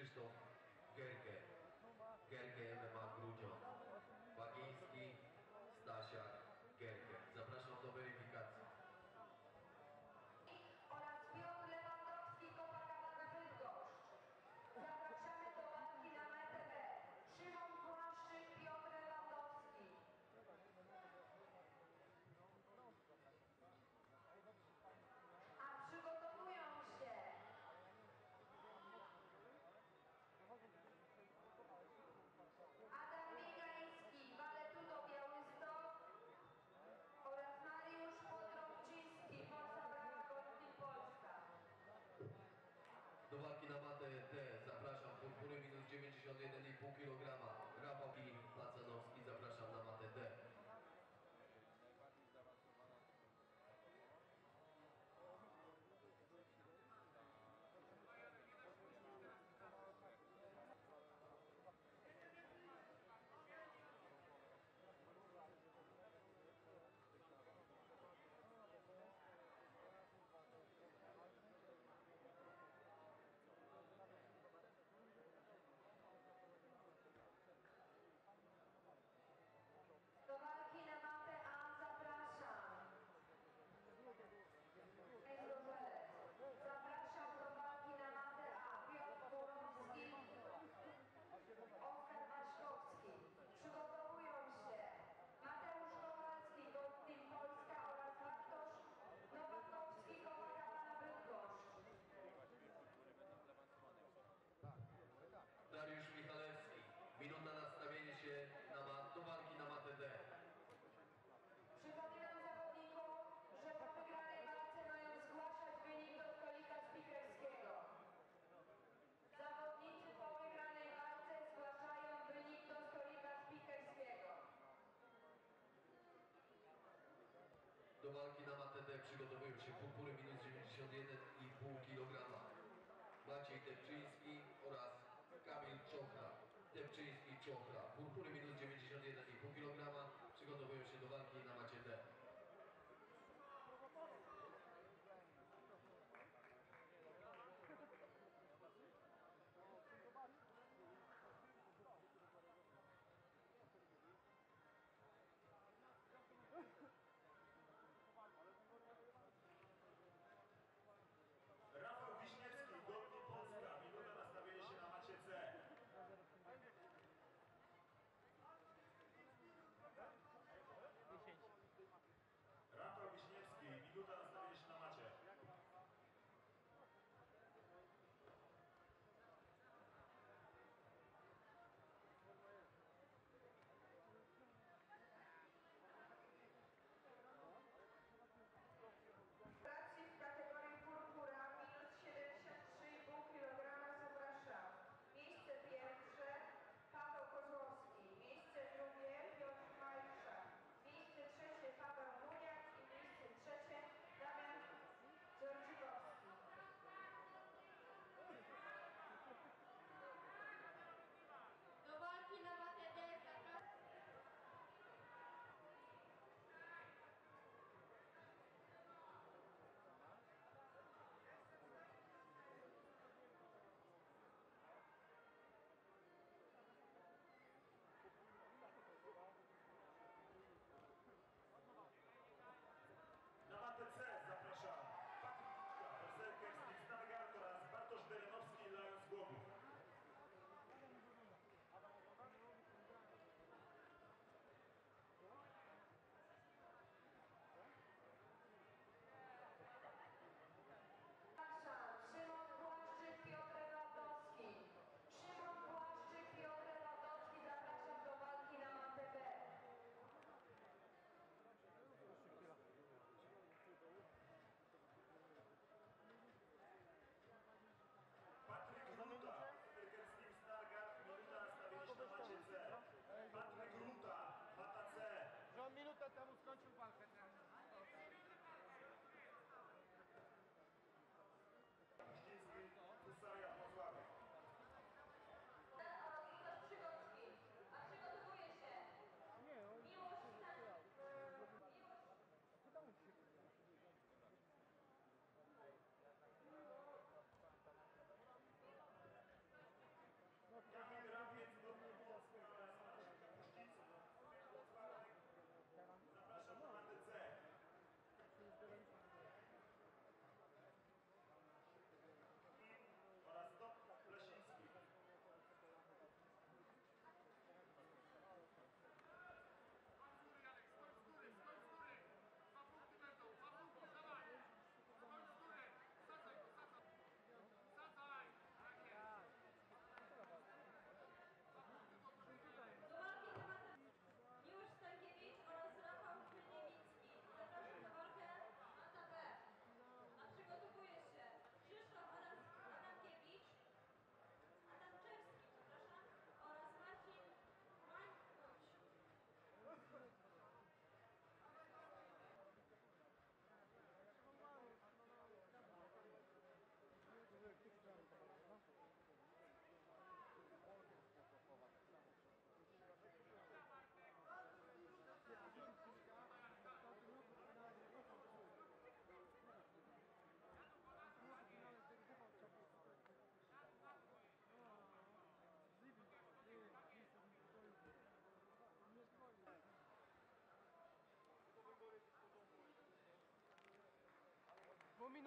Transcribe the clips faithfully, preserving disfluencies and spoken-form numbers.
Krzysztof Gerkę. Gerkę M M A Grudziądz. Bagiński Stasiak Gerkę. Zapraszam do weryfikacji. Oraz Piotr Lewandowski, Copacabana Bydgoszcz. Zapraszamy do walki na metę B. Szymon Błaszczyk, Piotr Lewandowski. A przygotowują się Adam Biegański, Waletudo Białystok oraz Mariusz Podrąciński, Forza Brawa Goldin Polska. Do walki na matę D zapraszam purpury minus dziewięćdziesiąt jeden i pół kilograma. Rafał i Macanowski zapraszam na matę D. Do walki na matę A zapraszam. Zapraszam do walki na matę A. Piotr Kurowski, Oskar Waśkowski. Przygotowują się Mateusz Kowalski, Goldin Polska oraz Bartosz Nowakowski, Copacabana Bydgoszcz. Dariusz Michalewski. Minuta na stawienie się na mat, do walki na matę D. Przypominam zawodnikom, że po wygranej walce mają zgłaszać wynik do stolika spikerskiego. Zawodnicy po wygranej walce zgłaszają wynik do stolika spikerskiego. Do walki na matę D przygotowują się purpury minus dziewięćdziesiąt jeden i pół kilograma. Maciej Depczyński oraz Kamil Czochra. Depczyński Czochra. Purpury minus dziewięćdziesiąt jeden i pół kilograma przygotowują się do walki na macie D. Rafał Wiśniewski, Goldin Polska, minuta nastawienie się na macie C.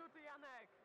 minuty, Janek!